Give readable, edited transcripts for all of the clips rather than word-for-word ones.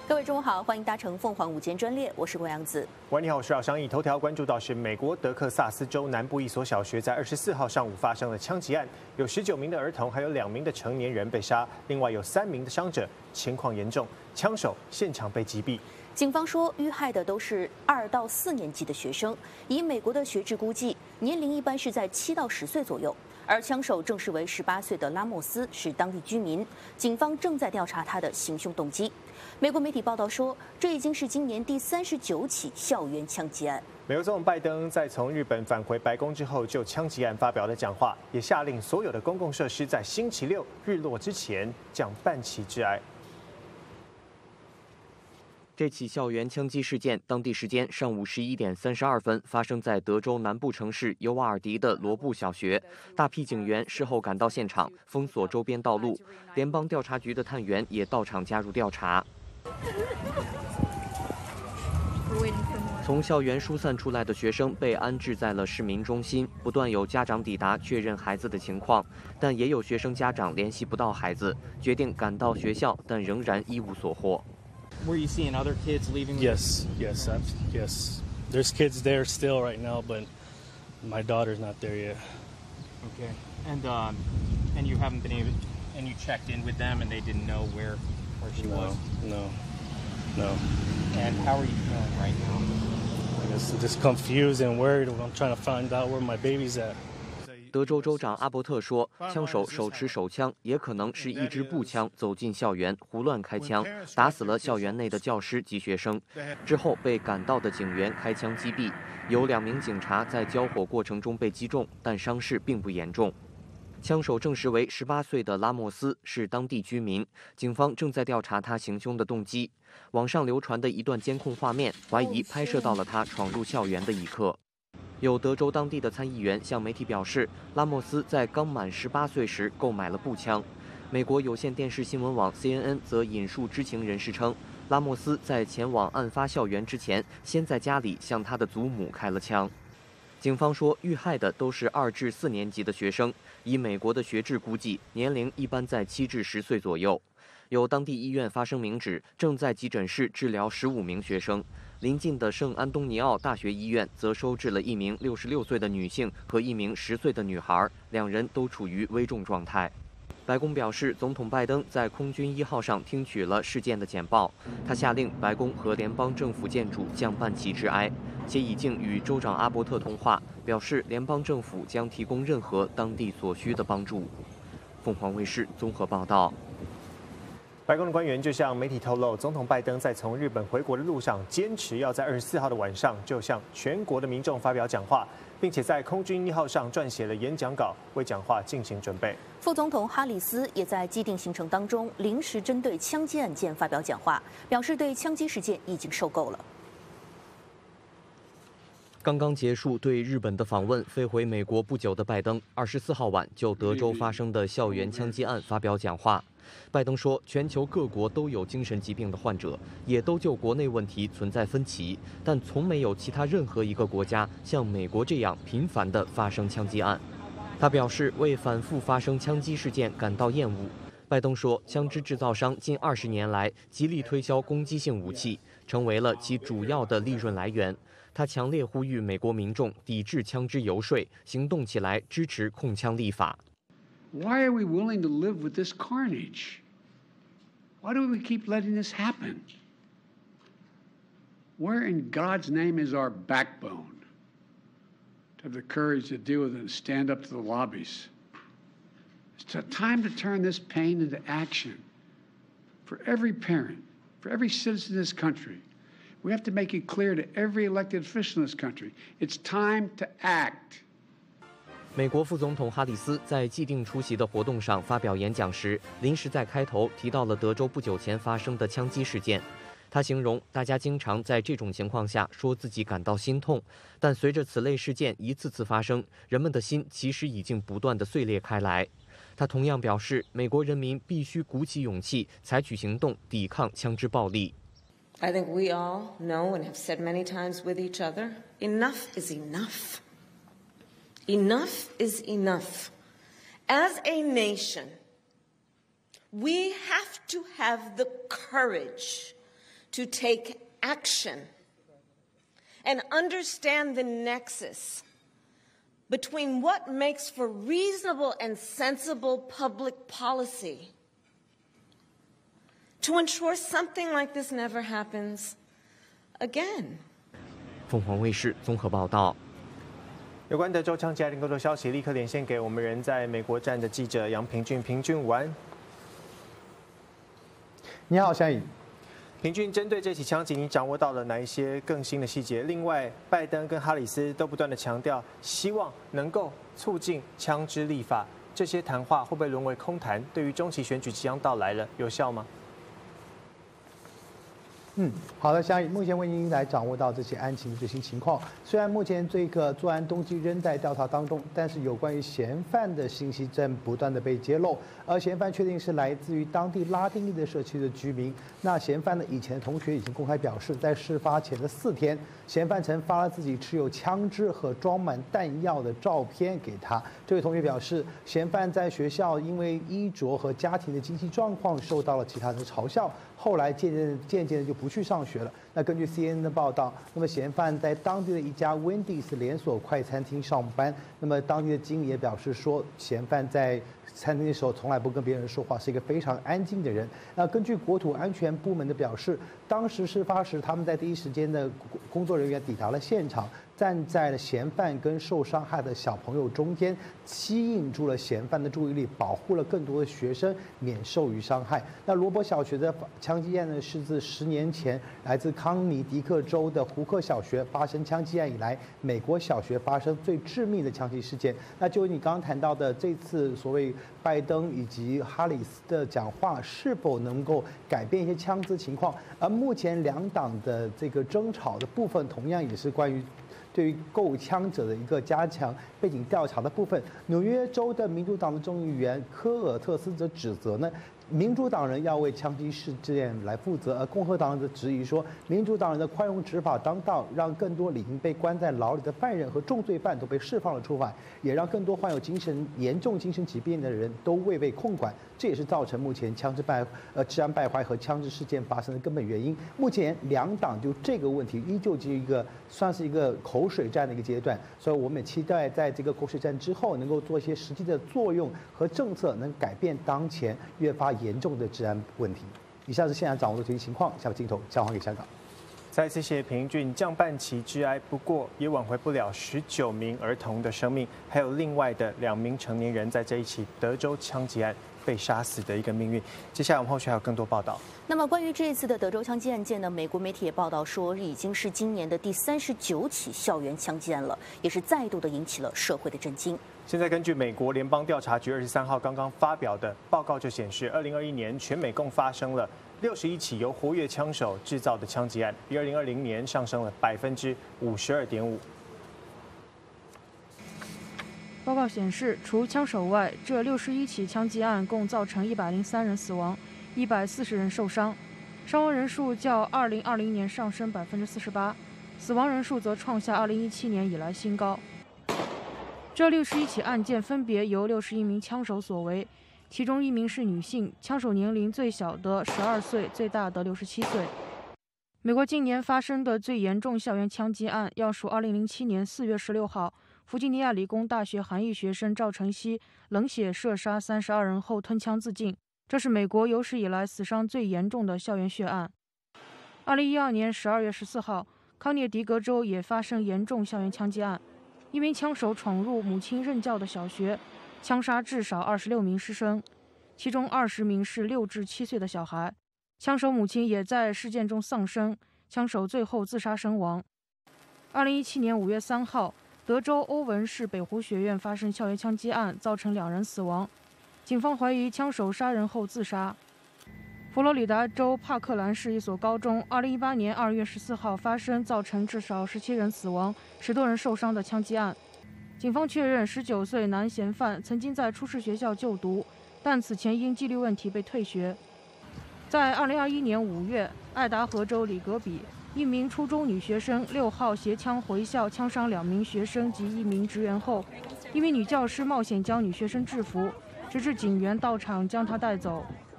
各位中午好，欢迎搭乘凤凰午间专列，我是郭阳子。 喂，你好，我是饶商议。头条关注到是美国德克萨斯州南部一所小学在24号上午发生了枪击案，有19名的儿童，还有2名的成年人被杀，另外有3名的伤者，情况严重，枪手现场被击毙。 警方说，遇害的都是2到4年级的学生，以美国的学制估计，年龄一般是在7到10岁左右。而枪手证实为18岁的拉莫斯，是当地居民，警方正在调查他的行凶动机。美国媒体报道说，这已经是今年第39起校园枪击案。 美国总统拜登在从日本返回白宫之后，就枪击案发表了讲话，也下令所有的公共设施在星期六日落之前将半旗致哀。 这起校园枪击事件，当地时间上午11点32分发生在德州南部城市尤瓦尔迪的罗布小学。大批警员事后赶到现场，封锁周边道路。联邦调查局的探员也到场加入调查。从校园疏散出来的学生被安置在了市民中心，不断有家长抵达确认孩子的情况，但也有学生家长联系不到孩子，决定赶到学校，但仍然一无所获。 Were you seeing other kids leaving? Yes. There's kids there still right now, but my daughter's not there yet. Okay. And you haven't been able, and you checked in with them, and they didn't know where she was. No. And how are you feeling right now? I guess just confused and worried. I'm trying to find out where my baby's at. 德州州长阿伯特说，枪手手持手枪，也可能是一支步枪走进校园，胡乱开枪，打死了校园内的教师及学生。之后被赶到的警员开枪击毙，有2名警察在交火过程中被击中，但伤势并不严重。枪手证实为18岁的拉莫斯，是当地居民，警方正在调查他行凶的动机。网上流传的一段监控画面，怀疑拍摄到了他闯入校园的一刻。有德州当地的参议员向媒体表示，拉莫斯在刚满18岁时购买了步枪。美国有线电视新闻网 CNN 则引述知情人士称，拉莫斯在前往案发校园之前，先在家里向他的祖母开了枪。警方说，遇害的都是2至4年级的学生，以美国的学制估计，年龄一般在7至10岁左右。有当地医院发声明指，正在急诊室治疗15名学生。邻近的圣安东尼奥大学医院则收治了1名66岁的女性和1名10岁的女孩，2人都处于危重状态。白宫表示，总统拜登在空军1号上听取了事件的简报，他下令白宫和联邦政府建筑降半旗致哀，且已经与州长阿伯特通话，表示联邦政府将提供任何当地所需的帮助。凤凰卫视综合报道。 白宫的官员就向媒体透露，总统拜登在从日本回国的路上，坚持要在24号的晚上就向全国的民众发表讲话，并且在空军1号上撰写了演讲稿，为讲话进行准备。 副总统哈里斯也在既定行程当中临时针对枪击案件发表讲话，表示对枪击事件已经受够了。 刚刚结束对日本的访问，飞回美国不久的拜登，24号晚就德州发生的校园枪击案发表讲话。拜登说，全球各国都有精神疾病的患者，也都就国内问题存在分歧，但从没有其他任何一个国家像美国这样频繁地发生枪击案。他表示为反复发生枪击事件感到厌恶。拜登说，枪支制造商近20年来极力推销攻击性武器，成为了其主要的利润来源。他强烈呼吁美国民众抵制枪支游说，行动起来支持控枪立法。 Why are we willing to live with this carnage? Why do we keep letting this happen? Where in God's name is our backbone to have the courage to deal with it and stand up to the lobbies? It's time to turn this pain into action for every parent, for every citizen in this country. We have to make it clear to every elected official in this country, it's time to act. 美国副总统哈里斯在既定出席的活动上发表演讲时，临时在开头提到了德州不久前发生的枪击事件。他形容大家经常在这种情况下说自己感到心痛，但随着此类事件一次次发生，人们的心其实已经不断地碎裂开来。他同样表示，美国人民必须鼓起勇气，采取行动抵抗枪支暴力。 I think we all know and have said many times with each other, enough is enough. Enough is enough. As a nation, we have to have the courage to take action and understand the nexus between what makes for reasonable and sensible public policy to ensure something like this never happens again. 凤凰卫视综合报道。 有关德州枪击案更多消息，立刻连线给我们人在美国站的记者杨平俊。平俊，午安。 你好，夏颖。 平俊，针对这起枪击，你掌握到了哪一些更新的细节？另外，拜登跟哈里斯都不断的强调，希望能够促进枪支立法，这些谈话会不会沦为空谈？对于中期选举即将到来了，有效吗？ 好的，夏颖，目前为您来掌握到这些案情的最新情况。虽然目前这个作案动机仍在调查当中，但是有关于嫌犯的信息正不断的被揭露，而嫌犯确定是来自于当地拉丁裔的社区的居民。那嫌犯的以前同学已经公开表示，在事发前的4天，嫌犯曾发了自己持有枪支和装满弹药的照片给他。这位同学表示，嫌犯在学校因为衣着和家庭的经济状况受到了其他人的嘲笑，后来渐渐的就不去上学了。那根据 CNN 的报道，那么嫌犯在当地的一家 Wendy's 连锁快餐厅上班。那么当地的经理也表示说，嫌犯在餐厅的时候从来不跟别人说话，是一个非常安静的人。那根据国土安全部门的表示，当时事发时他们在第一时间的工作人员抵达了现场，站在了嫌犯跟受伤害的小朋友中间，吸引住了嫌犯的注意力，保护了更多的学生免受于伤害。那罗伯小学的枪击案呢，是自10年前来自康尼狄克州的胡克小学发生枪击案以来，美国小学发生最致命的枪击事件。那就你刚刚谈到的这次所谓拜登以及哈里斯的讲话，是否能够改变一些枪支情况？而目前两党的这个争吵的部分，同样也是关于对于购枪者的一个加强背景调查的部分。纽约州的民主党的众议员科尔特斯则指责呢，民主党人要为枪击事件来负责，而共和党人则质疑说，民主党人的宽容执法当道，让更多理应被关在牢里的犯人和重罪犯都被释放了出来，也让更多患有严重精神疾病的人都未被控管。这也是造成目前治安败坏和枪支事件发生的根本原因。目前两党就这个问题依旧是算是一个口水战的一个阶段，所以我们也期待在这个口水战之后，能够做一些实际的作用和政策，能改变当前越发严重的治安问题。以上是现场掌握的最新情况，下面镜头交还给香港。 再次谢谢平俊，降半旗致哀，不过也挽回不了19名儿童的生命，还有另外的2名成年人在这一起德州枪击案被杀死的一个命运。接下来我们后续还有更多报道。 那么关于这一次的德州枪击案件呢，美国媒体也报道说，已经是今年的第39起校园枪击案了，也是再度的引起了社会的震惊。 现在根据美国联邦调查局23号刚刚发表的报告就显示，2021年全美共发生了61起由活跃枪手制造的枪击案，比2020年上升了52.5%。 报告显示，除枪手外，这61起枪击案共造成103人死亡，140人受伤，伤亡人数较2020年上升48%，死亡人数则创下2017年以来新高。这61起案件分别由61名枪手所为，其中1名是女性，枪手年龄最小的12岁，最大的67岁。美国近年发生的最严重校园枪击案，要数2007年4月16号。弗吉尼亚理工大学韩裔学生赵晨曦冷血射杀32人后吞枪自尽，这是美国有史以来死伤最严重的校园血案。2012年12月14号，康涅狄格州也发生严重校园枪击案，一名枪手闯入母亲任教的小学，枪杀至少26名师生，其中20名是6至7岁的小孩。枪手母亲也在事件中丧生，枪手最后自杀身亡。2017年5月3号。德州欧文市北湖学院发生校园枪击案，造成2人死亡，警方怀疑枪手杀人后自杀。佛罗里达州帕克兰市一所高中2018年2月14号发生造成至少17人死亡、10多人受伤的枪击案，警方确认19岁男嫌犯曾经在出事学校就读，但此前因纪律问题被退学。在2021年5月，爱达荷州里格比一名初中女学生6号携枪回校，枪伤2名学生及1名职员后，一名女教师冒险将女学生制服，直至警员到场将她带走。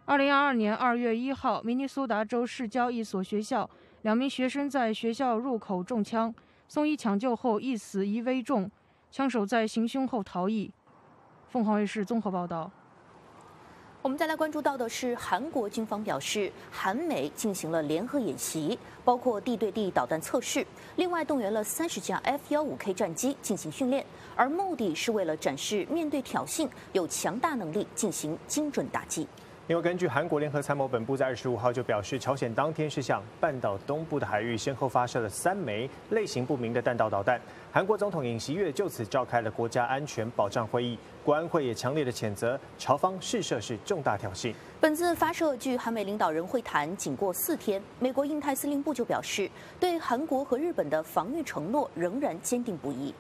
2022年2月1号，明尼苏达州市郊一所学校，2名学生在学校入口中枪，送医抢救后一死一危重，枪手在行凶后逃逸。凤凰卫视综合报道。 我们再来关注到的是，韩国军方表示，韩美进行了联合演习，包括地对地导弹测试，另外动员了30架 F-15K 战机进行训练，而目的是为了展示面对挑衅有强大能力进行精准打击。 因为根据韩国联合参谋本部在25号就表示，朝鲜当天是向半岛东部的海域先后发射了3枚类型不明的弹道导弹。韩国总统尹锡悦就此召开了国家安全保障会议，国安会也强烈的谴责朝方试射是重大挑衅。 本次发射距韩美领导人会谈仅过4天，美国印太司令部就表示，对韩国和日本的防御承诺仍然坚定不移。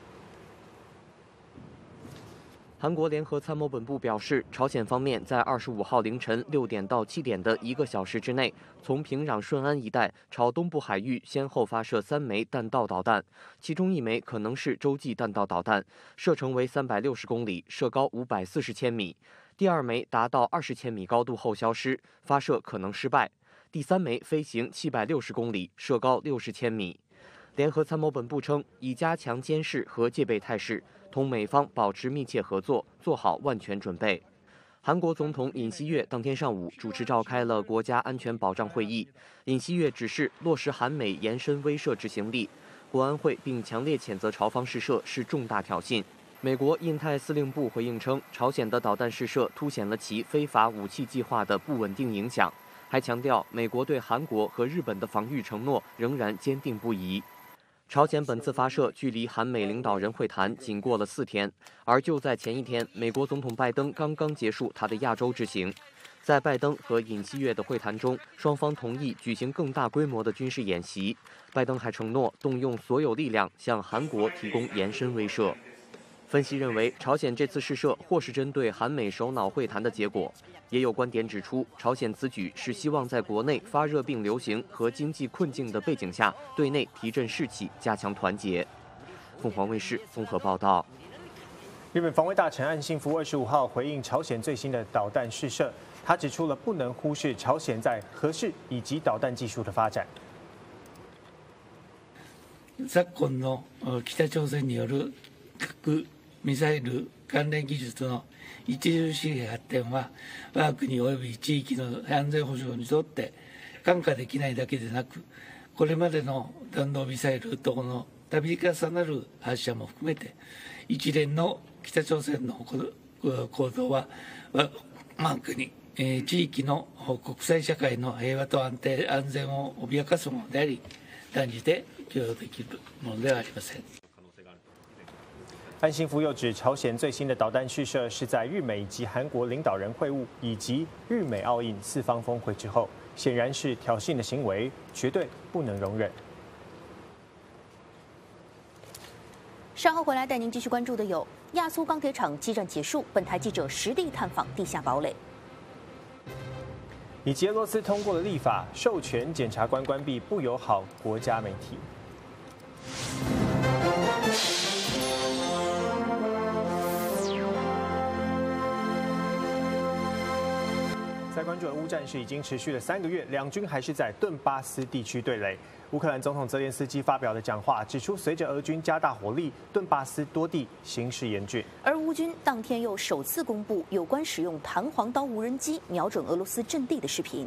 韩国联合参谋本部表示，朝鲜方面在25号凌晨6点到7点的1个小时之内，从平壤顺安一带朝东部海域先后发射3枚弹道导弹，其中1枚可能是洲际弹道导弹，射程为360公里，射高540千米；第2枚达到20千米高度后消失，发射可能失败；第3枚飞行760公里，射高60千米。联合参谋本部称，已加强监视和戒备态势，同美方保持密切合作，做好万全准备。韩国总统尹锡悦当天上午主持召开了国家安全保障会议，尹锡悦指示落实韩美延伸威慑执行力，国安会并强烈谴责朝方试射是重大挑衅。美国印太司令部回应称，朝鲜的导弹试射凸显了其非法武器计划的不稳定影响，还强调美国对韩国和日本的防御承诺仍然坚定不移。朝鲜本次发射距离韩美领导人会谈仅过了4天，而就在前一天，美国总统拜登刚刚结束他的亚洲之行。在拜登和尹锡悦的会谈中，双方同意举行更大规模的军事演习。拜登还承诺动用所有力量向韩国提供延伸威慑。分析认为，朝鲜这次试射或是针对韩美首脑会谈的结果。也有观点指出，朝鲜此举是希望在国内发热病流行和经济困境的背景下，对内提振士气，加强团结。凤凰卫视综合报道。 日本防卫大臣岸信夫25号回应朝鲜最新的导弹试射，他指出了不能忽视朝鲜在核试以及导弹技術的发展。 昨今の北朝鮮による核ミサイル関連技術の著しい発展は我が国及び地域の安全保障にとって看過できないだけでなく、これまでの弾道ミサイル等の度重なる発射も含めて一連の北朝鮮の行動は我が国地域の国際社会の平和と安全を脅かすものであり、断じて許容できるものではありません。 岸信夫又指，朝鲜最新的导弹试射是在日美以及韩国领导人会晤以及日美澳印4方峰会之后，显然是挑衅的行为，绝对不能容忍。 稍后回来带您继续关注的有亚速钢铁厂激战结束，本台记者实地探访地下堡垒。 以及俄罗斯通过了立法，授权检察官关闭不友好国家媒体。在关注俄乌战事已经持续了3个月，两军还是在顿巴斯地区对垒。乌克兰总统泽连斯基发表的讲话指出，随着俄军加大火力，顿巴斯多地形势严峻。 而乌军当天又首次公布有关使用弹簧刀无人机瞄准俄罗斯阵地的视频。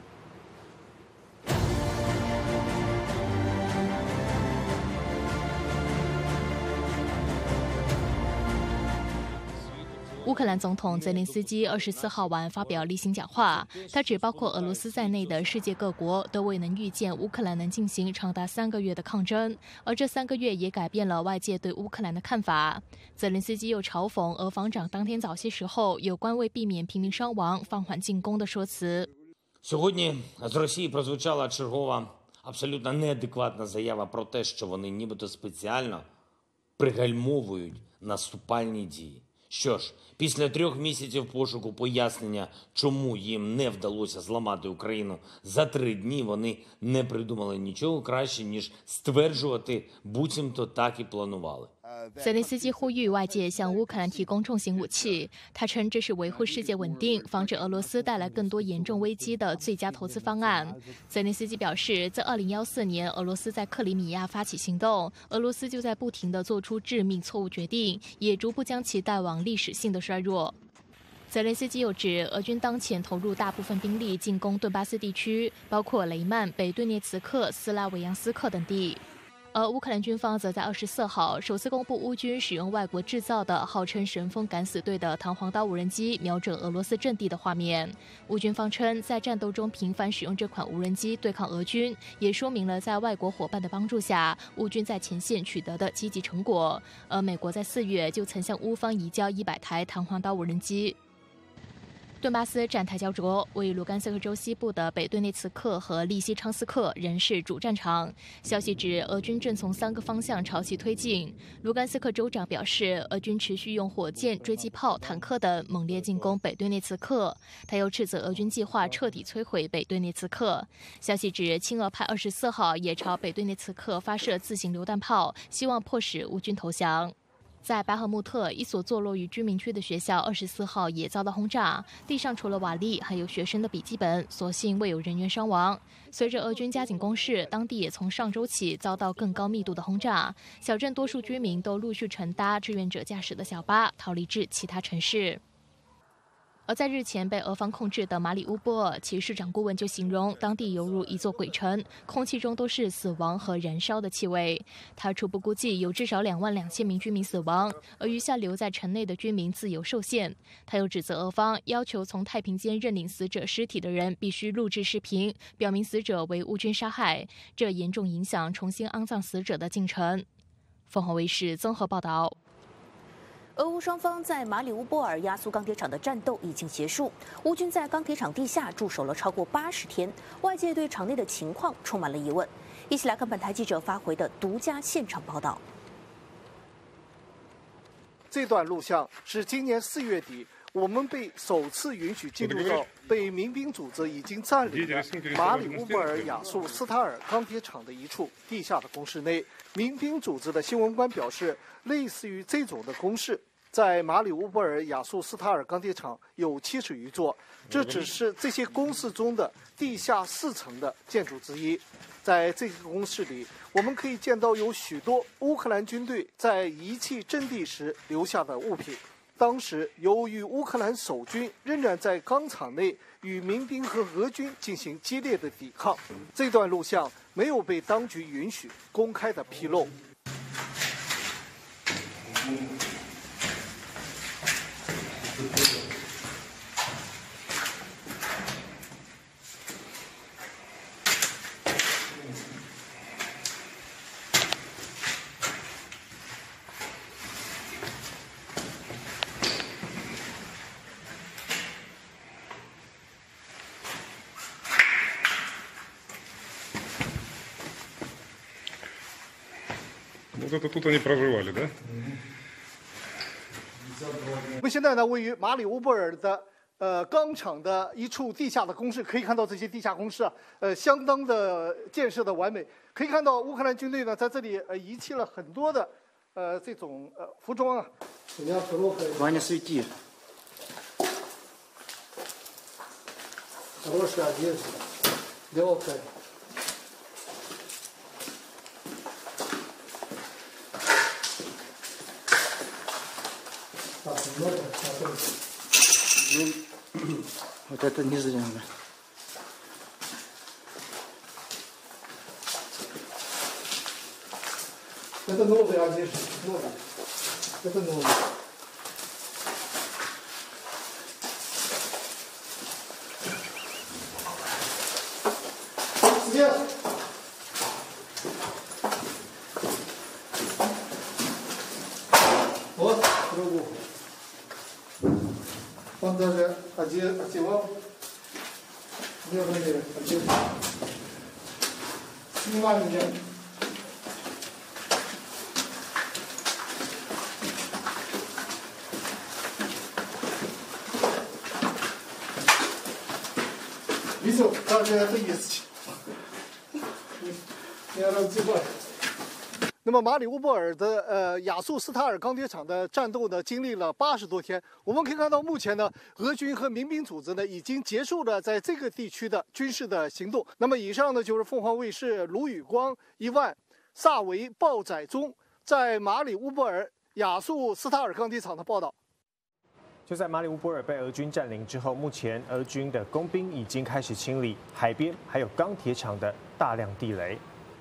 乌克兰总统泽连斯基24号晚发表例行讲话，他指包括俄罗斯在内的世界各国都未能预见乌克兰能进行长达3个月的抗争，而这3个月也改变了外界对乌克兰的看法。泽连斯基又嘲讽俄防长当天早些时候有关为避免平民伤亡放缓进攻的说辞。 Сьогодні з Росії прозвучала чергова абсолютно неадекватна заява про те, що вони нібито спеціально пригальмовують наступальні дії. Що ж, після 3 місяців пошуку пояснення, чому їм не вдалося зламати Україну за 3 дні, вони не придумали нічого краще, ніж стверджувати, буцімто так і планували. 泽连斯基呼吁外界向乌克兰提供重型武器，他称这是维护世界稳定、防止俄罗斯带来更多严重危机的最佳投资方案。泽连斯基表示，自2014年俄罗斯在克里米亚发起行动，俄罗斯就在不停地做出致命错误决定，也逐步将其带往历史性的衰弱。泽连斯基又指，俄军当前投入大部分兵力进攻顿巴斯地区，包括雷曼、北顿涅茨克、斯拉维扬斯克等地。而乌克兰军方则在24号首次公布乌军使用外国制造的号称神风敢死队的弹簧刀无人机瞄准俄罗斯阵地的画面。乌军方称，在战斗中频繁使用这款无人机对抗俄军，也说明了在外国伙伴的帮助下，乌军在前线取得的积极成果。而美国在4月就曾向乌方移交100台弹簧刀无人机。顿巴斯战态焦灼，位于卢甘斯克州西部的北顿涅茨克和利西昌斯克仍是主战场。消息指，俄军正从3个方向朝其推进。卢甘斯克州长表示，俄军持续用火箭、追击炮、坦克等猛烈进攻北顿涅茨克。他又斥责俄军计划彻底摧毁北顿涅茨克。消息指，亲俄派24号也朝北顿涅茨克发射自行榴弹炮，希望迫使乌军投降。在巴赫穆特，一所坐落于居民区的学校24号也遭到轰炸，地上除了瓦砾，还有学生的笔记本，所幸未有人员伤亡。随着俄军加紧攻势，当地也从上周起遭到更高密度的轰炸，小镇多数居民都陆续乘搭志愿者驾驶的小巴逃离至其他城市。而在日前被俄方控制的马里乌波尔，其市长顾问就形容当地犹如一座鬼城，空气中都是死亡和燃烧的气味。他初步估计有至少22000名居民死亡，而余下留在城内的居民自由受限。他又指责俄方要求从太平间认领死者尸体的人必须录制视频，表明死者为乌军杀害，这严重影响重新安葬死者的进程。凤凰卫视综合报道。 俄乌双方在马里乌波尔压缩钢铁厂的战斗已经结束，乌军在钢铁厂地下驻守了超过80天，外界对厂内的情况充满了疑问。一起来看本台记者发回的独家现场报道。 这段录像是今年4月底，我们被首次允许进入到被民兵组织已经占领的马里乌波尔亚速斯塔尔钢铁厂的一处地下的工室内。民兵组织的新闻官表示，类似于这种的工室在马里乌波尔亚速斯塔尔钢铁厂有70余座，这只是这些工室中的地下4层的建筑之一。在这个工室里，我们可以见到有许多乌克兰军队在遗弃阵地时留下的物品。当时，由于乌克兰守军仍然在钢厂内与民兵和俄军进行激烈的抵抗，这段录像没有被当局允许公开的披露。 Вот это тут они проживали, да? 我们现在呢，位于马里乌波尔的钢厂的一处地下的工室，可以看到这些地下工室相当的建设的完美。可以看到乌克兰军队呢在这里遗弃了很多的这种服装啊。 Ваня, свети. Хорошая одежда, легкая. Вот это не зря. Это новая одежда, новая. Это новая. Свет! Вот кругу. Он даже одевал нервные одежды. Снимай меня. Видел, как же это есть? Не раздевай. 那么马里乌波尔的亚速斯塔尔钢铁厂的战斗呢，经历了80多天。我们可以看到，目前呢，俄军和民兵组织呢已经结束了在这个地区的军事的行动。那么以上呢就是凤凰卫视卢宇光、伊万、萨维、鲍载中在马里乌波尔亚速斯塔尔钢铁厂的报道。 就在马里乌波尔被俄军占领之后，目前俄军的工兵已经开始清理海边还有钢铁厂的大量地雷。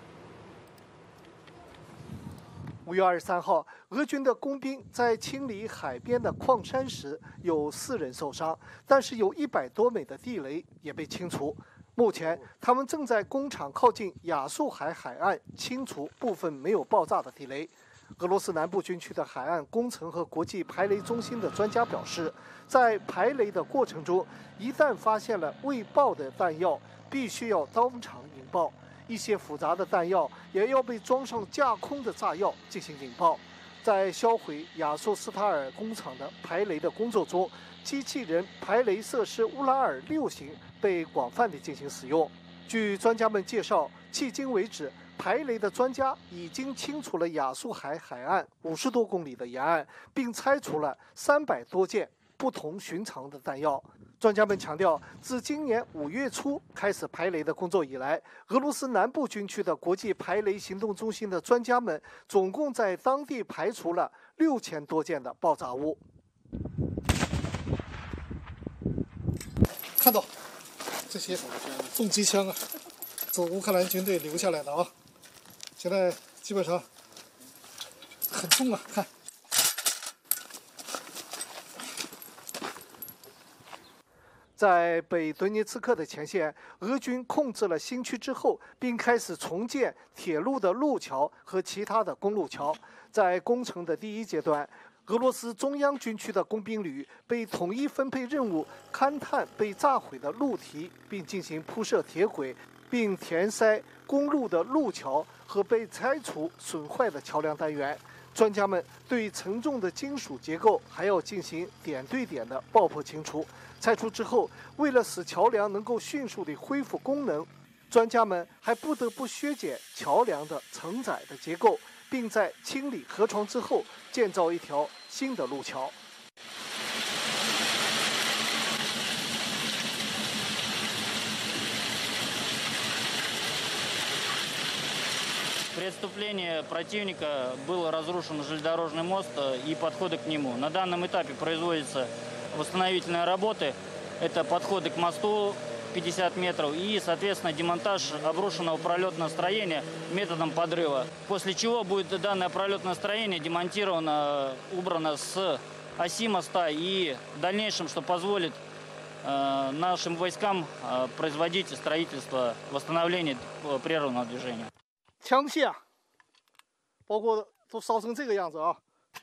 5月23号，俄军的工兵在清理海边的矿山时，有4人受伤，但是有100多枚的地雷也被清除。目前，他们正在工厂靠近亚速海海岸清除部分没有爆炸的地雷。俄罗斯南部军区的海岸工程和国际排雷中心的专家表示，在排雷的过程中，一旦发现了未爆的弹药，必须要当场引爆。一些复杂的弹药也要被装上架空的炸药进行引爆。在销毁亚速斯塔尔工厂的排雷的工作中，机器人排雷设施乌拉尔6型被广泛地进行使用。据专家们介绍，迄今为止，排雷的专家已经清除了亚速海海岸50多公里的沿岸，并拆除了300多件不同寻常的弹药。专家们强调，自今年5月初开始排雷的工作以来，俄罗斯南部军区的国际排雷行动中心的专家们总共在当地排除了6000多件的爆炸物。看到这些重机枪啊，是乌克兰军队留下来的啊，现在基本上很重啊，看。在北顿涅茨克的前线，俄军控制了新区之后，并开始重建铁路的路桥和其他的公路桥。在工程的第一阶段，俄罗斯中央军区的工兵旅被统一分配任务，勘探被炸毁的路堤，并进行铺设铁轨，并填塞公路的路桥和被拆除损坏的桥梁单元。专家们对沉重的金属结构还要进行点对点的爆破清除。拆除之后，为了使桥梁能够迅速地恢复功能，专家们还不得不削减桥梁的承载的结构，并在清理河床之后建造一条新的路桥。 При противника был разрушен железнодорожный мост и подходы к нему. На данном этапе производятся восстановительные работы. Это подходы к мосту 50 метров и, соответственно, демонтаж обрушенного пролетного строения методом подрыва. После чего будет данное пролетное строение демонтировано, убрано с оси моста и в дальнейшем, что позволит нашим войскам производить строительство, восстановление прерванного движения. 枪械啊，包括都烧成这个样子啊。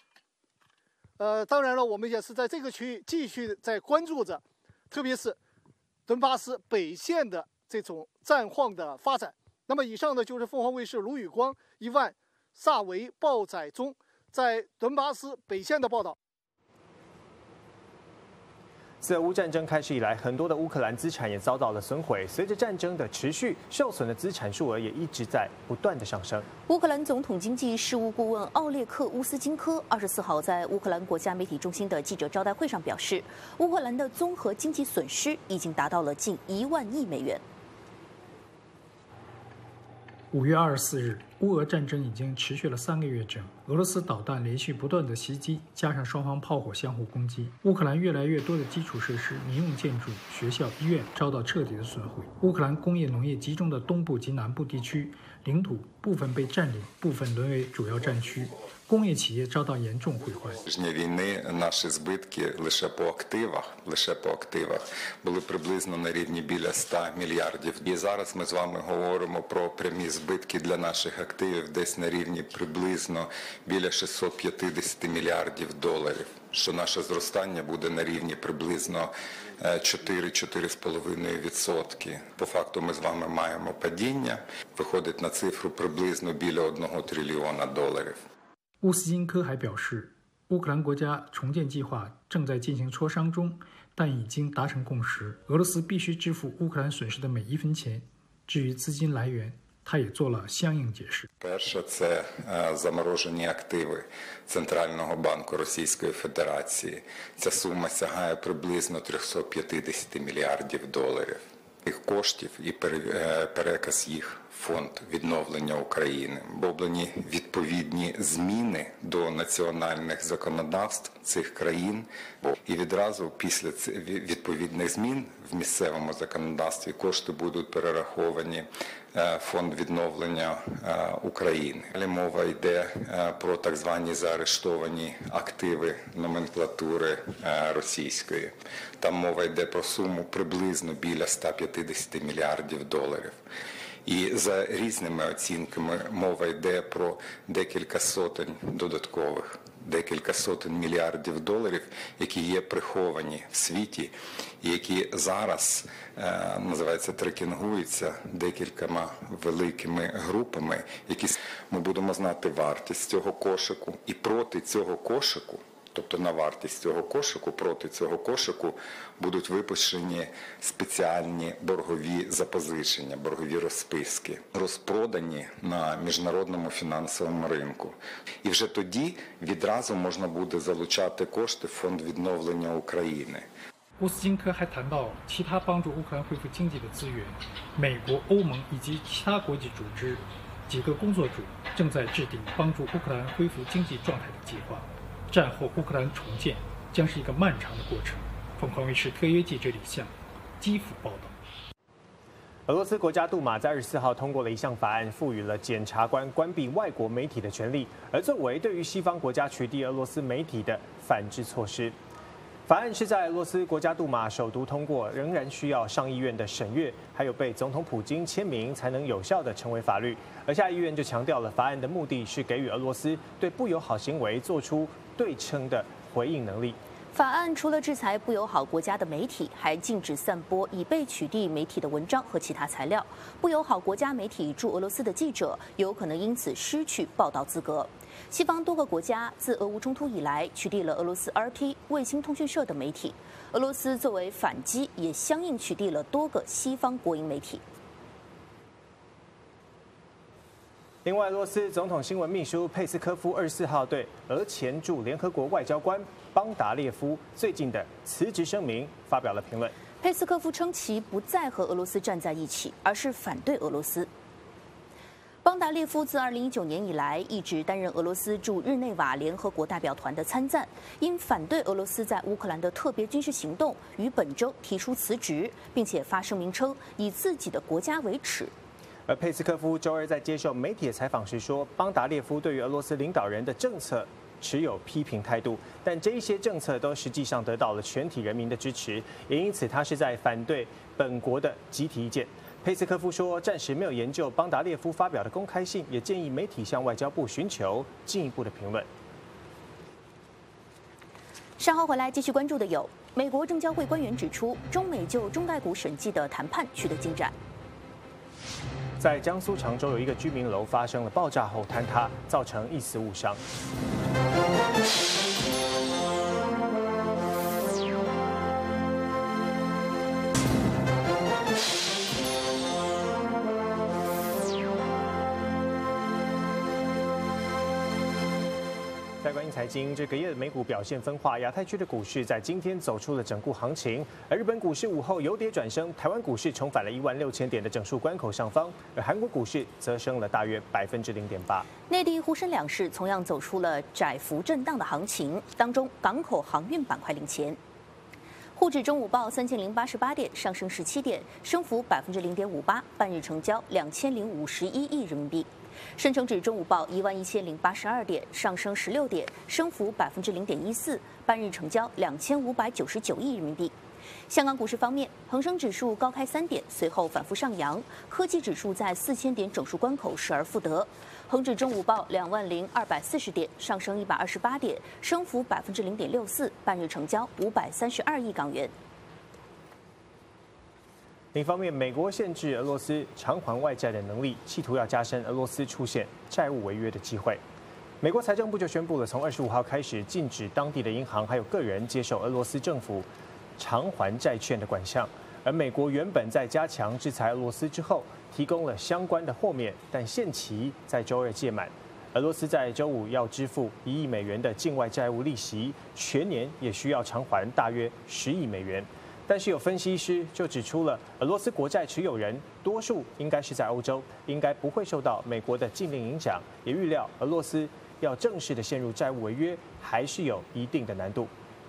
当然了，我们也是在这个区域继续在关注着，特别是顿巴斯北线的这种战况的发展。那么以上呢就是凤凰卫视卢宇光、伊万、萨维、鲍载中在顿巴斯北线的报道。 自俄乌战争开始以来，很多的乌克兰资产也遭到了损毁。随着战争的持续，受损的资产数额也一直在不断的上升。 乌克兰总统经济事务顾问奥列克·乌斯金科24号在乌克兰国家媒体中心的记者招待会上表示，乌克兰的综合经济损失已经达到了近1万亿美元。 5月24日，乌俄战争已经持续了3个月整，俄罗斯导弹连续不断的袭击，加上双方炮火相互攻击，乌克兰越来越多的基础设施、民用建筑、学校、医院遭到彻底的损毁。乌克兰工业农业集中的东部及南部地区，领土部分被占领，部分沦为主要战区。工业企业遭到严重毁坏。 Війни наші збитки лише по активах були приблизно на рівні біля 100 мільярдів. І зараз ми з вами говоримо про прямі збитки для наших активів десь на рівні приблизно біля 650 мільярдів доларів. Що наше зростання буде на рівні приблизно 4-4,5%. По факту ми з вами маємо падіння, виходить на цифру приблизно біля 1 трильйона доларів. 乌斯金科还表示，乌克兰国家重建计划正在进行磋商中，但已经达成共识。俄罗斯必须支付乌克兰损失的每1分钱。至于资金来源，他他也做了相应解释。 Перше, це заморожені активи Центрального банку Російської Федерації. Ця сума сягає приблизно 350 мільярдів доларів. Тих коштів і переказ їх в Фонд відновлення України. Зроблені відповідні зміни до національних законодавств цих країн. І відразу після відповідних змін в місцевому законодавстві кошти будуть перераховані Фонд відновлення України. Мова йде про так звані заарештовані активи номенклатури російської. Там мова йде про суму приблизно біля 150 мільярдів доларів. І за різними оцінками мова йде про декілька сотень мільярдів доларів, які є приховані в світі і які зараз, називається, трекінгуються декількома великими групами, які ми будемо знати вартість цього кошику і проти цього кошику. Тобто на вартість цього кошику, проти цього кошику будуть випущені спеціальні боргові запозичення, боргові розписки, розпродані на міжнародному фінансовому ринку. І вже тоді відразу можна буде залучати кошти в Фонд відновлення України. 乌斯金科还谈到其他帮助乌克兰恢复经济的资源，美国、欧盟以及其他国际组织几个工作组正在制定帮助乌克兰恢复经济状态的计划。 战后乌克兰重建将是一个漫长的过程。凤凰卫视特约记者李向基辅报道。 俄罗斯国家杜马在24号通过了一项法案，赋予了检察官关闭外国媒体的权利，而作为对于西方国家取缔俄罗斯媒体的反制措施。法案是在俄罗斯国家杜马首读通过，仍然需要上议院的审阅，还有被总统普京签名才能有效的成为法律。而下议院就强调了，法案的目的是给予俄罗斯对不友好行为做出对称的回应能力。 法案除了制裁不友好国家的媒体，还禁止散播已被取缔媒体的文章和其他材料。不友好国家媒体驻俄罗斯的记者有可能因此失去报道资格。西方多个国家自俄乌冲突以来取缔了俄罗斯 RT 卫星通讯社的媒体，俄罗斯作为反击，也相应取缔了多个西方国营媒体。 另外，俄罗斯总统新闻秘书佩斯科夫24号对俄前驻联合国外交官邦达列夫最近的辞职声明发表了评论。 佩斯科夫称其不再和俄罗斯站在一起，而是反对俄罗斯。邦达列夫自2019年以来一直担任俄罗斯驻日内瓦联合国代表团的参赞，因反对俄罗斯在乌克兰的特别军事行动，于本周提出辞职，并且发声明称以自己的国家为耻。 而佩斯科夫周二在接受媒体的采访时说，邦达列夫对于俄罗斯领导人的政策持有批评态度，但这一些政策都实际上得到了全体人民的支持，也因此他是在反对本国的集体意见。佩斯科夫说，暂时没有研究邦达列夫发表的公开信，也建议媒体向外交部寻求进一步的评论。 稍后回来继续关注的有，美国证交会官员指出，中美就中概股审计的谈判取得进展。 在江苏常州有一个居民楼发生了爆炸后坍塌，造成1死5伤。在关心财经，这个月的美股表现分化，亚太区的股市在今天走出了整固行情，而日本股市午后由跌转升，台湾股市重返了16000点的整数关口上方，而韩国股市则升了大约0.8%。 内地沪深两市同样走出了窄幅震荡的行情，当中港口航运板块领前。 沪指中午报3088点，上升17点，升幅0.58%，半日成交2051亿人民币。深成指中午报11082点，上升16点，升幅0.14%，半日成交2599亿人民币。香港股市方面，恒生指数高开3点，随后反复上扬，科技指数在4000点整数关口失而复得。 恒指中午报20240点，上升128点，升幅0.64%，半日成交532亿港元。 另一方面，美国限制俄罗斯偿还外债的能力，企图要加深俄罗斯出现债务违约的机会。美国财政部就宣布了，从25号开始禁止当地的银行还有个人接受俄罗斯政府偿还债券的款项。而美国原本在加强制裁俄罗斯之后， 提供了相关的豁免，但限期在周二届满。俄罗斯在周五要支付1亿美元的境外债务利息，全年也需要偿还大约10亿美元。但是有分析师就指出了，俄罗斯国债持有人多数应该是在欧洲，应该不会受到美国的禁令影响，也预料俄罗斯要正式的陷入债务违约，还是有一定的难度。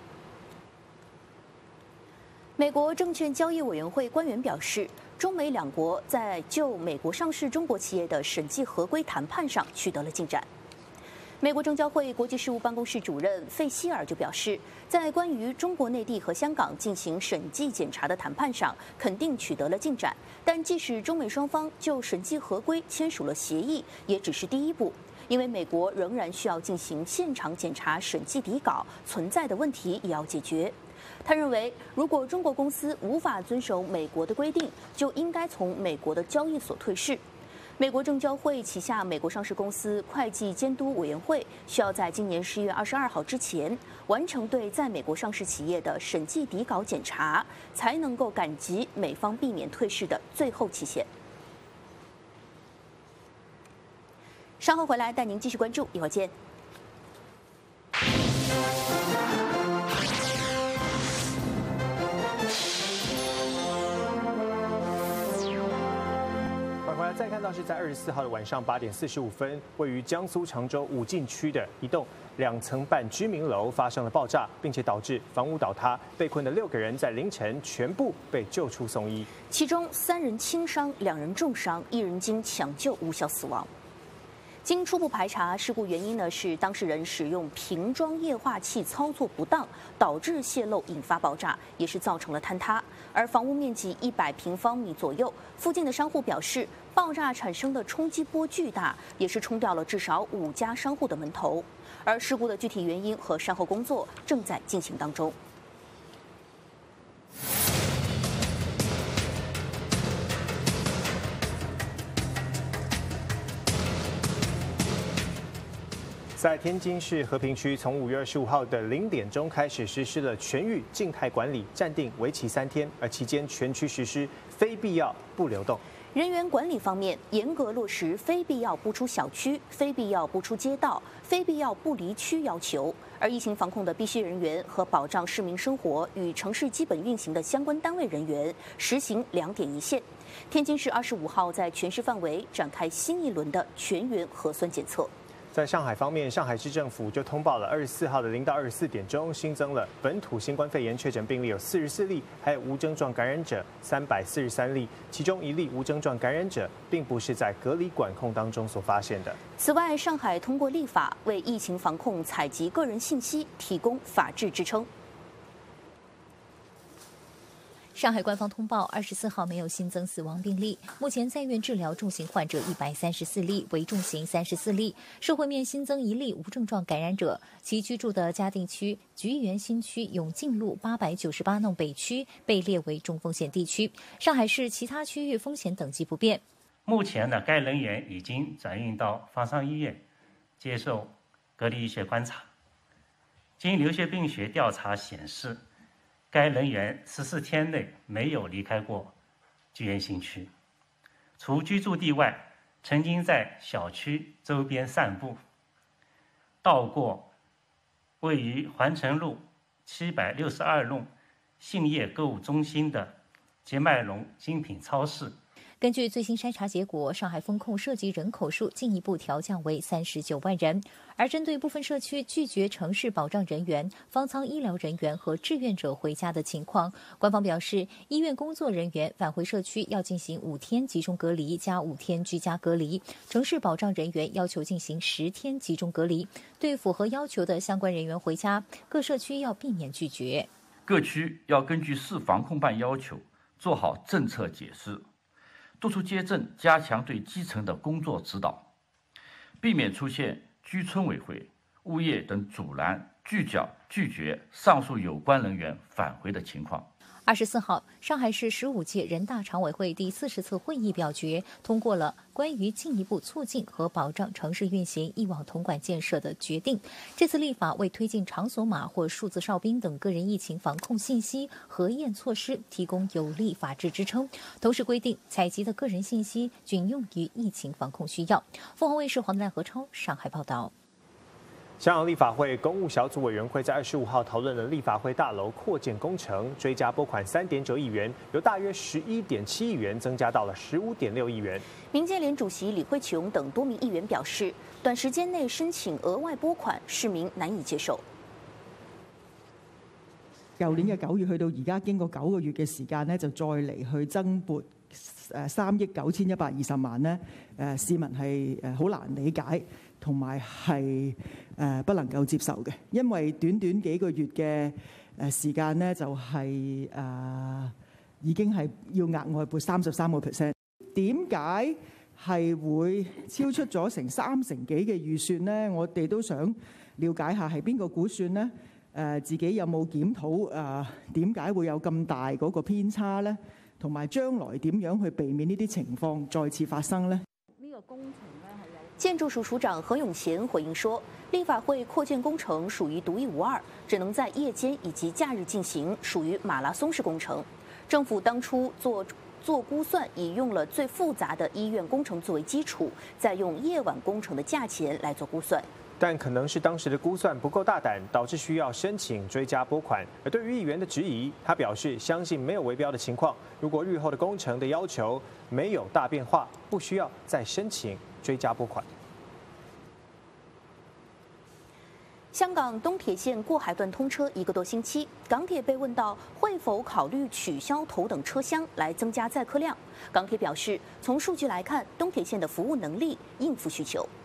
美国证券交易委员会官员表示，中美两国在就美国上市中国企业的审计合规谈判上取得了进展。美国证交会国际事务办公室主任费希尔就表示，在关于中国内地和香港进行审计检查的谈判上，肯定取得了进展。但即使中美双方就审计合规签署了协议，也只是第一步，因为美国仍然需要进行现场检查审计底稿，存在的问题也要解决。他认为，如果中国公司无法遵守美国的规定，就应该从美国的交易所退市。美国证交会旗下美国上市公司会计监督委员会需要在今年11月22号之前完成对在美国上市企业的审计底稿检查，才能够赶及美方避免退市的最后期限。稍后回来带您继续关注，一会儿见。 再看到是在24号的晚上8点45分，位于江苏常州武进区的一栋2层半居民楼发生了爆炸，并且导致房屋倒塌，被困的6个人在凌晨全部被救出送医， 其中3人轻伤，2人重伤，1人经抢救无效死亡。经初步排查，事故原因呢是当事人使用瓶装液化气操作不当，导致泄漏引发爆炸，也是造成了坍塌。而房屋面积100平方米左右，附近的商户表示，爆炸产生的冲击波巨大，也是冲掉了至少5家商户的门头。而事故的具体原因和善后工作正在进行当中。 在天津市和平区，从5月25号的0点钟开始实施了全域静态管理，暂定为期3天，而期间全区实施非必要不流动。 人员管理方面，严格落实非必要不出小区、非必要不出街道、非必要不离区要求。而疫情防控的必须人员和保障市民生活与城市基本运行的相关单位人员实行2点一线。天津市25号在全市范围展开新一轮的全员核酸检测。 在上海方面，上海市政府就通报了24号的0到24点钟新增了本土新冠肺炎确诊病例有44例，还有无症状感染者343例，其中1例无症状感染者并不是在隔离管控当中所发现的。 此外，上海通过立法为疫情防控采集个人信息提供法治支撑。 上海官方通报，24号没有新增死亡病例。目前在院治疗重型患者134例，危重型34例。社会面新增1例无症状感染者，其居住的嘉定区、菊园新区、永靖路898弄北区被列为中风险地区。上海市其他区域风险等级不变。 目前呢，该人员已经转运到方舱医院接受隔离医学观察。经流血病学调查显示，该人员14天内没有离开过菊园新区，除居住地外，曾经在小区周边散步，到过位于环城路762弄信业购物中心的捷麦龙精品超市。 根据最新筛查结果，上海封控涉及人口数进一步调降为39万人。而针对部分社区拒绝城市保障人员、方舱医疗人员和志愿者回家的情况，官方表示，医院工作人员返回社区要进行5天集中隔离加5天居家隔离，城市保障人员要求进行10天集中隔离。对符合要求的相关人员回家，各社区要避免拒绝。 各区要根据市防控办要求，做好政策解释，督促街镇加强对基层的工作指导，避免出现居村委会、物业等阻拦、拒绝上述有关人员返回的情况。 24号，上海市15届人大常委会第40次会议表决通过了关于进一步促进和保障城市运行一网统管建设的决定。这次立法为推进场所码或数字哨兵等个人疫情防控信息核验措施提供有力法治支撑，同时规定采集的个人信息仅用于疫情防控需要。凤凰卫视黄德兰、何超上海报道。 香港立法会公务小组委员会在25号讨论了立法会大楼扩建工程，追加拨款3.9亿元，由大约11.7亿元增加到了15.6亿元。 民建聯主席李慧瓊等多名議員表示，短時間內申請額外撥款，市民難以接受。 舊年嘅9月去到而家，經過9個月嘅時間咧，就再嚟去增撥3億9120萬咧，市民係好難理解。同埋係不能夠接受嘅，因為短幾個月嘅時間咧，就係已經係要額外撥33%。點解係會超出咗成3成幾嘅預算咧？我哋都想了解下係邊個估算咧？自己有冇檢討點解會有咁大嗰個偏差咧？同埋將來點樣去避免呢啲情況再次發生咧？呢個工程建筑署署长何永贤回应说，立法会扩建工程属于独一无二，只能在夜间以及假日进行，属于马拉松式工程。政府当初做估算，以用了最复杂的医院工程作为基础，再用夜晚工程的价钱来做估算。 但可能是当时的估算不够大胆，导致需要申请追加拨款。而对于议员的质疑，他表示相信没有围标的情况，如果日后的工程的要求没有大变化，不需要再申请追加拨款。 香港东铁线过海段通车1个多星期，港铁被问到会否考虑取消头等车厢来增加载客量，港铁表示，从数据来看，东鐵線的服務能力應付需求。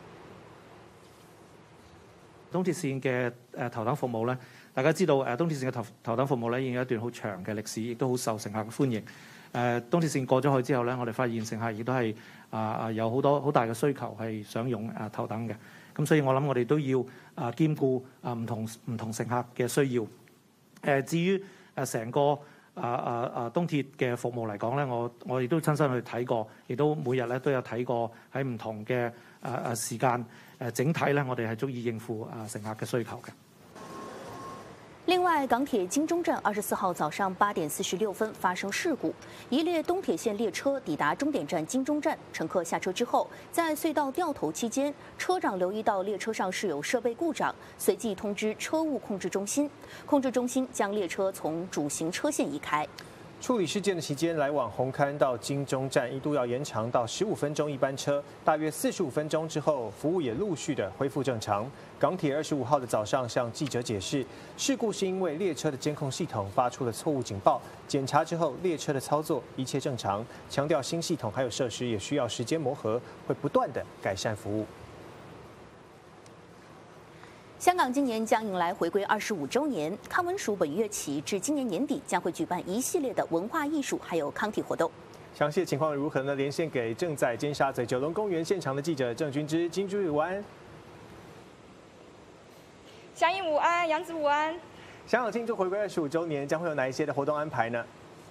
東鐵線嘅頭等服務咧，大家知道東鐵線嘅頭等服務咧已經有一段好長嘅歷史，亦都好受乘客嘅歡迎。東鐵線過咗去之後咧，我哋發現乘客亦都係有好大嘅需求係想用頭等嘅。咁所以我諗我哋都要兼顧唔同乘客嘅需要。至於成個東鐵嘅服務嚟講咧，我亦都親身去睇過，亦都每日咧都有睇過喺唔同嘅時間。整體咧，我哋係足以應付乘客嘅需求嘅。 另外，港铁金钟站24号早上8点46分发生事故，一列东铁线列车抵达终点站金钟站，乘客下车之后，在隧道掉头期间，车长留意到列车上是有设备故障，随即通知车务控制中心，控制中心将列车从主行车线移开。 处理事件的期间，来往红磡到金钟站一度要延长到15分钟一班车，大约45分钟之后，服务也陆续的恢复正常。港铁25号的早上向记者解释，事故是因为列车的监控系统发出了错误警报，检查之后列车的操作一切正常，强调新系统还有设施也需要时间磨合，会不断的改善服务。 香港今年将迎来回归25周年，康文署本月起至今年年底将会举办一系列的文化艺术还有康体活动。 详细情况如何呢？连线给正在尖沙咀九龙公园现场的记者郑君之，金珠午安。 祥英午安，杨子午安。 香港庆祝回归25周年，将会有哪一些的活动安排呢？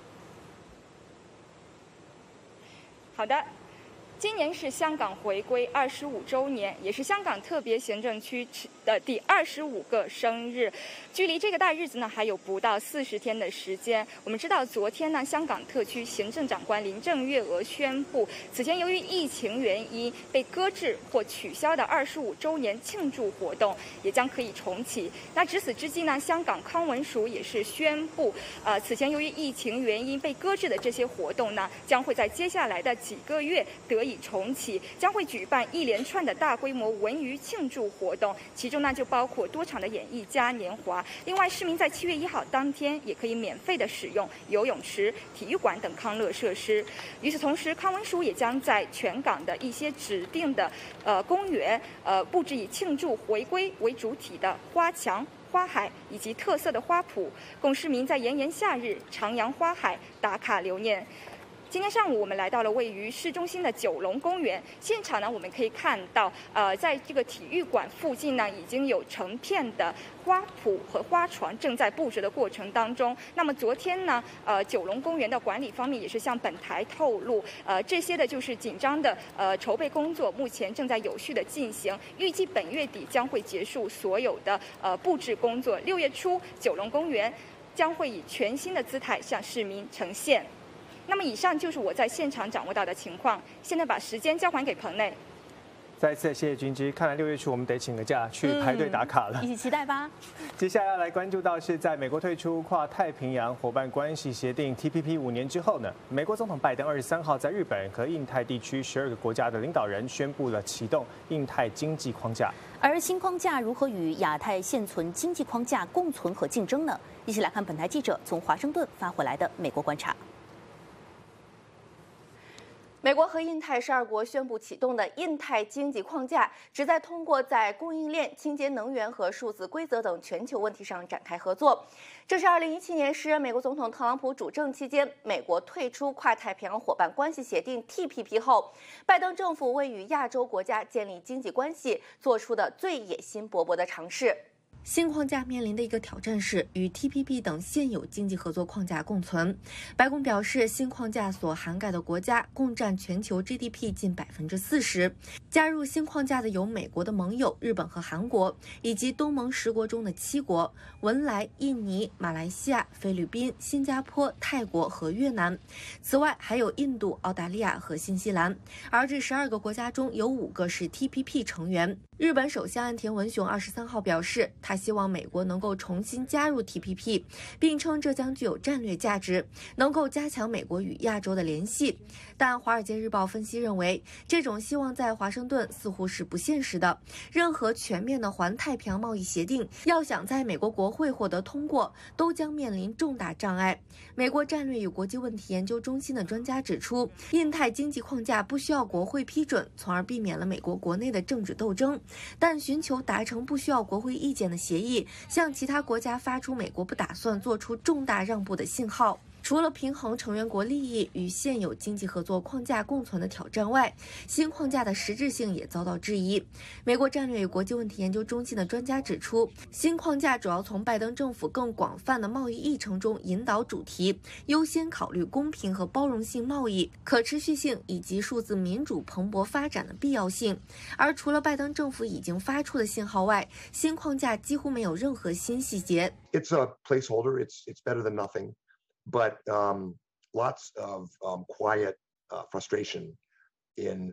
好的。今年是香港回归25周年，也是香港特别行政区的第25个生日。距离这个大日子呢，还有不到40天的时间。我们知道，昨天呢，香港特区行政长官林郑月娥宣布，此前由于疫情原因被搁置或取消的25周年庆祝活动，也将可以重启。那值此之际呢，香港康文署也是宣布，此前由于疫情原因被搁置的这些活动呢，将会在接下来的几个月得以重启，将会举办一连串的大规模文娱庆祝活动，其中呢就包括多场的演艺嘉年华。另外，市民在7月1号当天也可以免费的使用游泳池、体育馆等康乐设施。与此同时，康文署也将在全港的一些指定的公园布置以庆祝回归为主体的花墙、花海以及特色的花圃，供市民在炎炎夏日徜徉花海打卡留念。 今天上午我们来到了位于市中心的九龙公园，现场呢我们可以看到，在这个体育馆附近呢已经有成片的花圃和花床正在布置的过程当中。那么昨天呢，九龙公园的管理方面也是向本台透露，这些的就是紧张的筹备工作目前正在有序的进行，预计本月底将会结束所有的布置工作。6月初，九龙公园将会以全新的姿态向市民呈现。那么以上就是我在现场掌握到的情况，现在把时间交还给棚内。 再次谢谢君之，看来6月初我们得请个假去排队打卡了， 一起期待吧。 接下来要来关注到是在美国退出跨太平洋伙伴关系协定 TPP 5年之后呢，美国总统拜登23号在日本和印太地区12个国家的领导人宣布了启动印太经济框架。 而新框架如何与亚太现存经济框架共存和竞争呢？一起来看本台记者从华盛顿发回来的美国观察。 美国和印太12国宣布启动的印太经济框架，旨在通过在供应链、清洁能源和数字规则等全球问题上展开合作。这是2017年时任美国总统特朗普主政期间，美国退出跨太平洋伙伴关系协定 TPP 后，拜登政府为与亚洲国家建立经济关系做出的最野心勃勃的尝试。新框架面临的一个挑战是与 TPP 等现有经济合作框架共存。白宫表示，新框架所涵盖的国家共占全球 GDP 近40%。加入新框架的有美国的盟友日本和韩国，以及东盟10国中的7国：文莱、印尼、马来西亚、菲律宾、新加坡、泰国和越南。此外，还有印度、澳大利亚和新西兰。而这12个国家中有5个是 TPP 成员。日本首相岸田文雄23号表示，他希望美国能够重新加入 TPP， 并称这将具有战略价值，能够加强美国与亚洲的联系。但《华尔街日报》分析认为，这种希望在华盛顿似乎是不现实的。任何全面的环太平洋贸易协定，要想在美国国会获得通过，都将面临重大障碍。美国战略与国际问题研究中心的专家指出，印太经济框架不需要国会批准，从而避免了美国国内的政治斗争。但寻求达成不需要国会意见的协议，向其他国家发出美国不打算做出重大让步的信号。除了平衡成员国利益与现有经济合作框架共存的挑战外，新框架的实质性也遭到质疑。美国战略与国际问题研究中心的专家指出，新框架主要从拜登政府更广泛的贸易议程中引导主题，优先考虑公平和包容性贸易、可持续性以及数字民主蓬勃发展的必要性。而除了拜登政府已经发出的信号外，新框架几乎没有任何新细节。 It's a placeholder. It's better than nothing. But lots of quiet frustration in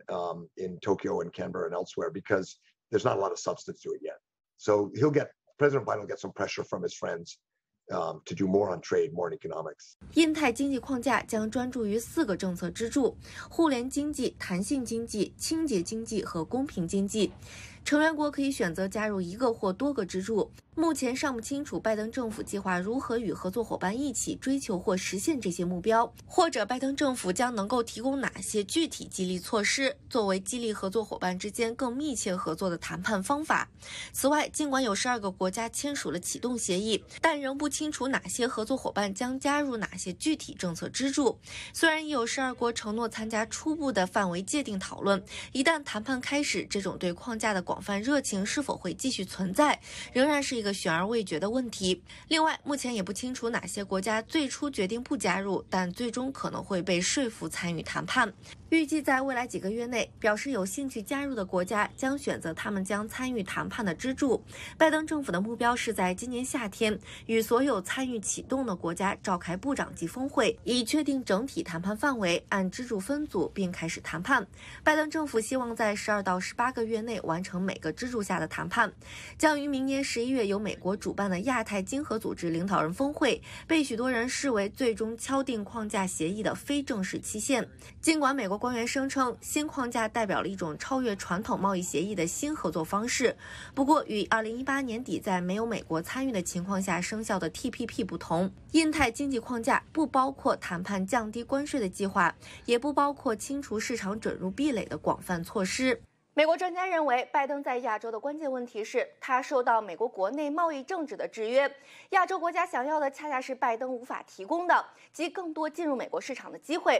Tokyo and Canberra and elsewhere because there's not a lot of substance to it yet. So President Biden will get some pressure from his friends to do more on trade, more on economics. 印太经济框架将专注于4个政策支柱：互联经济、弹性经济、清洁经济和公平经济。成员国可以选择加入1个或多个支柱。目前尚不清楚拜登政府计划如何与合作伙伴一起追求或实现这些目标，或者拜登政府将能够提供哪些具体激励措施，作为激励合作伙伴之间更密切合作的谈判方法。此外，尽管有12个国家签署了启动协议，但仍不清楚哪些合作伙伴将加入哪些具体政策支柱。虽然已有12国承诺参加初步的范围界定讨论，一旦谈判开始，这种对框架的广泛热情是否会继续存在，仍然是一个悬而未决的问题。另外，目前也不清楚哪些国家最初决定不加入，但最终可能会被说服参与谈判。预计在未来几个月内，表示有兴趣加入的国家将选择他们将参与谈判的支柱。拜登政府的目标是在今年夏天与所有参与启动的国家召开部长级峰会，以确定整体谈判范围，按支柱分组并开始谈判。拜登政府希望在12到18个月内完成每个支柱下的谈判，将于明年11月由美国主办的亚太经合组织领导人峰会，被许多人视为最终敲定框架协议的非正式期限。尽管美国官员声称新框架代表了一种超越传统贸易协议的新合作方式，不过与2018年底在没有美国参与的情况下生效的 TPP 不同，印太经济框架不包括谈判降低关税的计划，也不包括清除市场准入壁垒的广泛措施。美国专家认为，拜登在亚洲的关键问题是他受到美国国内贸易政治的制约，亚洲国家想要的恰恰是拜登无法提供的，即更多进入美国市场的机会。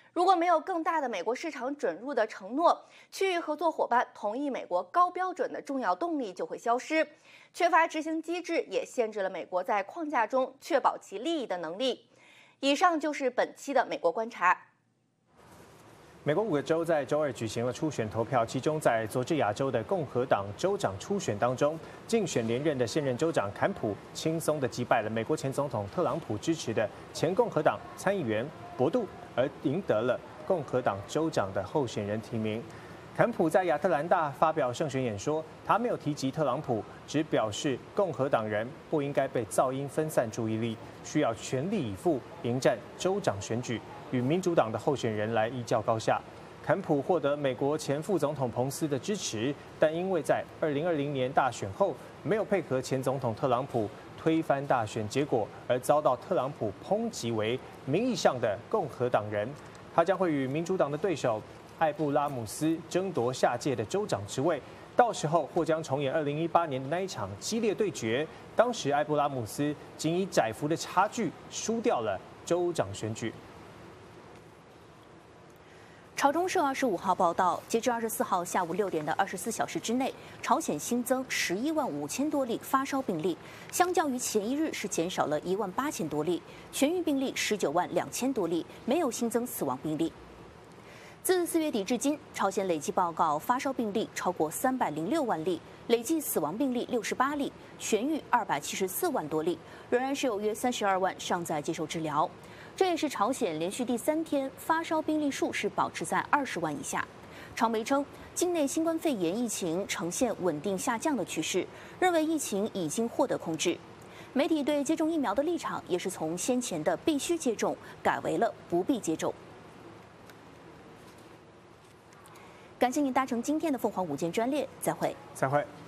如果没有更大的美国市场准入的承诺，区域合作伙伴同意美国高标准的重要动力就会消失。缺乏执行机制也限制了美国在框架中确保其利益的能力。以上就是本期的美国观察。 美国5个州在周二举行了初选投票，其中在佐治亚州的共和党州长初选当中，竞选连任的现任州长坎普轻松地击败了美国前总统特朗普支持的前共和党参议员博杜，而赢得了共和党州长的候选人提名。坎普在亚特兰大发表胜选演说，他没有提及特朗普，只表示共和党人不应该被噪音分散注意力，需要全力以赴迎战州长选举，与民主党的候选人来一较高下。坎普获得美国前副总统彭斯的支持，但因为在2020年大选后没有配合前总统特朗普推翻大选结果，而遭到特朗普抨击为名义上的共和党人。他将会与民主党的对手艾布拉姆斯争夺下届的州长职位，到时候或将重演2018年的那一场激烈对决。当时艾布拉姆斯仅以窄幅的差距输掉了州长选举。 朝中社25号报道，截至24号下午6点的24小时之内，朝鲜新增11万5千多例发烧病例，相较于前一日是减少了1万8千多例，痊愈病例19万2千多例，没有新增死亡病例。自4月底至今，朝鲜累计报告发烧病例超过306万例，累计死亡病例68例，痊愈274万多例，仍然是有约32万尚在接受治疗。这也是朝鲜连续第3天发烧病例数是保持在20万以下。朝媒称，境内新冠肺炎疫情呈现稳定下降的趋势，认为疫情已经获得控制。媒体对接种疫苗的立场也是从先前的必须接种改为了不必接种。感谢您搭乘今天的凤凰午间专列，再会。 再会。